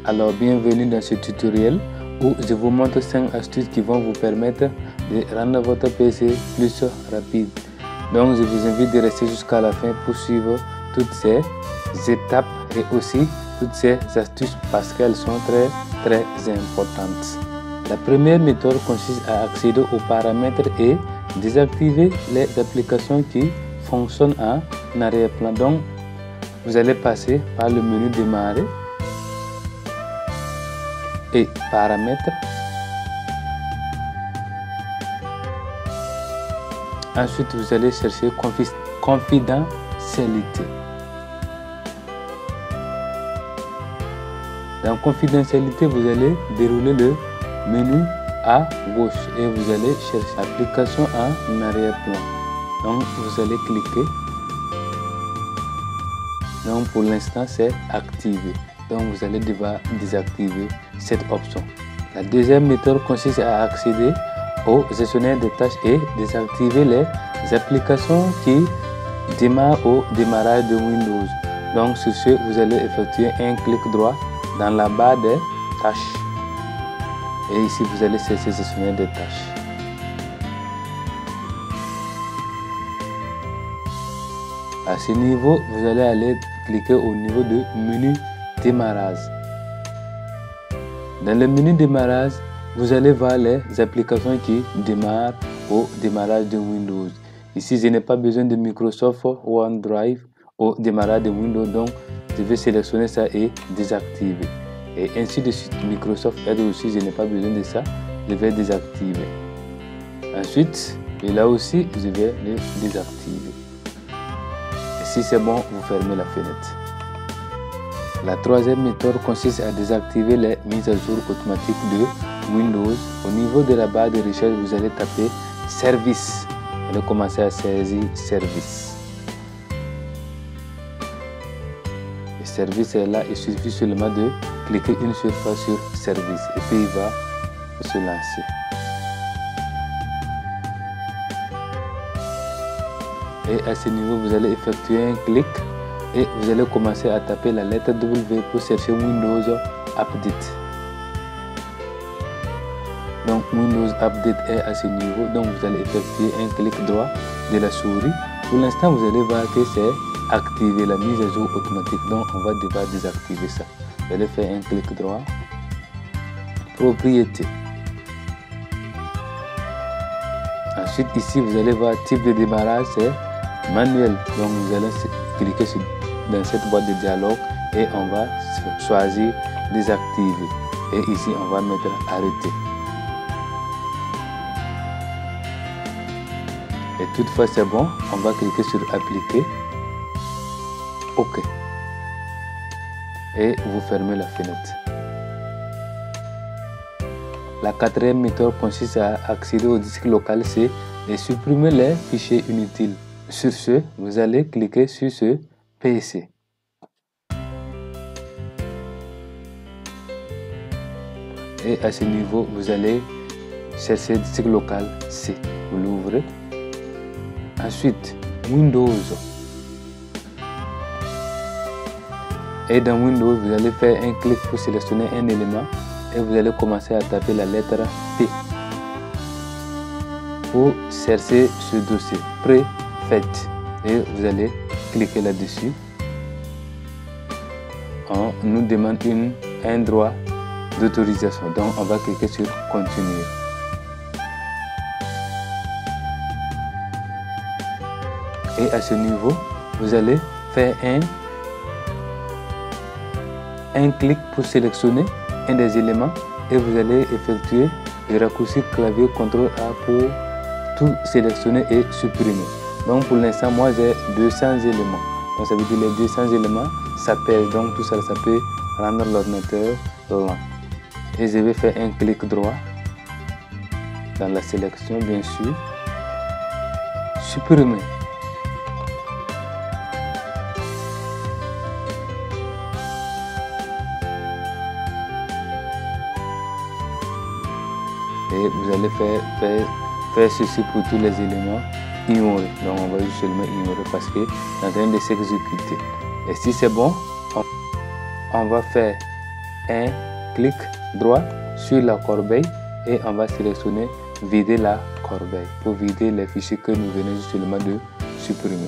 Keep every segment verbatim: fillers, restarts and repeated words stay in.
Alors bienvenue dans ce tutoriel où je vous montre cinq astuces qui vont vous permettre de rendre votre P C plus rapide. Donc je vous invite de rester jusqu'à la fin pour suivre toutes ces étapes et aussi toutes ces astuces parce qu'elles sont très très importantes. La première méthode consiste à accéder aux paramètres et désactiver les applications qui fonctionnent en arrière-plan. Donc vous allez passer par le menu démarrer et paramètres. Ensuite, vous allez chercher confidentialité. Dans confidentialité, vous allez dérouler le menu à gauche et vous allez chercher application en arrière-plan. Donc, vous allez cliquer. Donc, pour l'instant, c'est activé. Donc, vous allez devoir désactiver cette option. La deuxième méthode consiste à accéder au gestionnaire de tâches et désactiver les applications qui démarrent au démarrage de Windows. Donc, sur ce, vous allez effectuer un clic droit dans la barre des tâches. Et ici, vous allez chercher gestionnaire de tâches. À ce niveau, vous allez aller cliquer au niveau de menu démarrage. Dans le menu démarrage, vous allez voir les applications qui démarrent au démarrage de Windows. Ici, je n'ai pas besoin de Microsoft OneDrive au démarrage de Windows, donc je vais sélectionner ça et désactiver. Et ainsi de suite, Microsoft Edge aussi, je n'ai pas besoin de ça, je vais désactiver. Ensuite, et là aussi, je vais le désactiver. Et si c'est bon, vous fermez la fenêtre. La troisième méthode consiste à désactiver les mises à jour automatiques de Windows. Au niveau de la barre de recherche, vous allez taper Service. Vous allez commencer à saisir Service. Le service est là, il suffit seulement de cliquer une seule fois sur Service et puis il va se lancer. Et à ce niveau, vous allez effectuer un clic. Et vous allez commencer à taper la lettre W pour chercher Windows Update. Donc Windows Update est à ce niveau. Donc vous allez effectuer un clic droit de la souris. Pour l'instant, vous allez voir que c'est activé la mise à jour automatique. Donc on va devoir désactiver ça. Vous allez faire un clic droit. Propriété. Ensuite ici, vous allez voir type de démarrage, c'est manuel. Donc vous allez cliquer sur dans cette boîte de dialogue et on va choisir désactiver et ici on va mettre arrêter. Et toutefois c'est bon, on va cliquer sur appliquer, OK et vous fermez la fenêtre. La quatrième méthode consiste à accéder au disque local, c'est de supprimer les fichiers inutiles. Sur ce, vous allez cliquer sur ce P C. Et à ce niveau, vous allez chercher disque local C. Vous l'ouvrez. Ensuite, Windows. Et dans Windows, vous allez faire un clic pour sélectionner un élément et vous allez commencer à taper la lettre P pour chercher ce dossier préfet. Et vous allez cliquer là-dessus. On nous demande une, un droit d'autorisation. Donc, on va cliquer sur Continuer. Et à ce niveau, vous allez faire un, un clic pour sélectionner un des éléments et vous allez effectuer le raccourci clavier contrôle A pour tout sélectionner et supprimer. Donc pour l'instant, moi j'ai deux cents éléments. Donc ça veut dire les deux cents éléments, ça pèse. Donc tout ça, ça peut rendre l'ordinateur lent. Et je vais faire un clic droit dans la sélection, bien sûr. Supprimer. Et vous allez faire, faire, faire ceci pour tous les éléments. Ignorer. Donc on va juste seulement ignorer parce que c'est en train de s'exécuter. Et si c'est bon, on, on va faire un clic droit sur la corbeille et on va sélectionner vider la corbeille pour vider les fichiers que nous venons seulement de supprimer.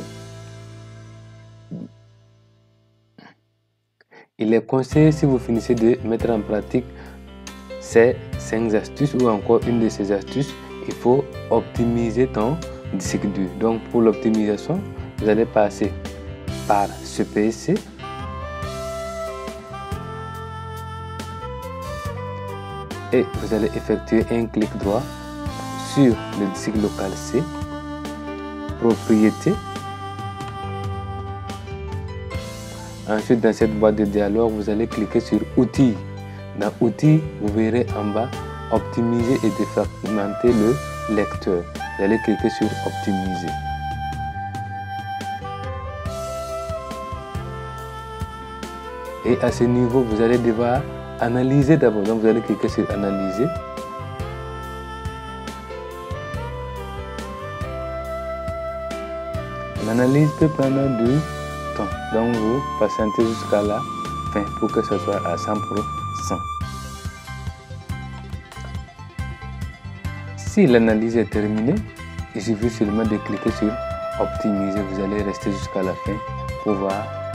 Il est conseillé, si vous finissez de mettre en pratique ces cinq astuces ou encore une de ces astuces, il faut optimiser ton disque dur. Donc pour l'optimisation, vous allez passer par ce P C. Et vous allez effectuer un clic droit sur le disque local C, propriété. Ensuite, dans cette boîte de dialogue, vous allez cliquer sur outils. Dans outils, vous verrez en bas optimiser et défragmenter le lecteur. Vous allez cliquer sur optimiser. Et à ce niveau, vous allez devoir analyser d'abord. Donc vous allez cliquer sur analyser. L'analyse peut prendre du temps. Donc vous patientez jusqu'à la fin pour que ce soit à cent pour cent. Si l'analyse est terminée, il suffit seulement de cliquer sur optimiser. Vous allez rester jusqu'à la fin pour voir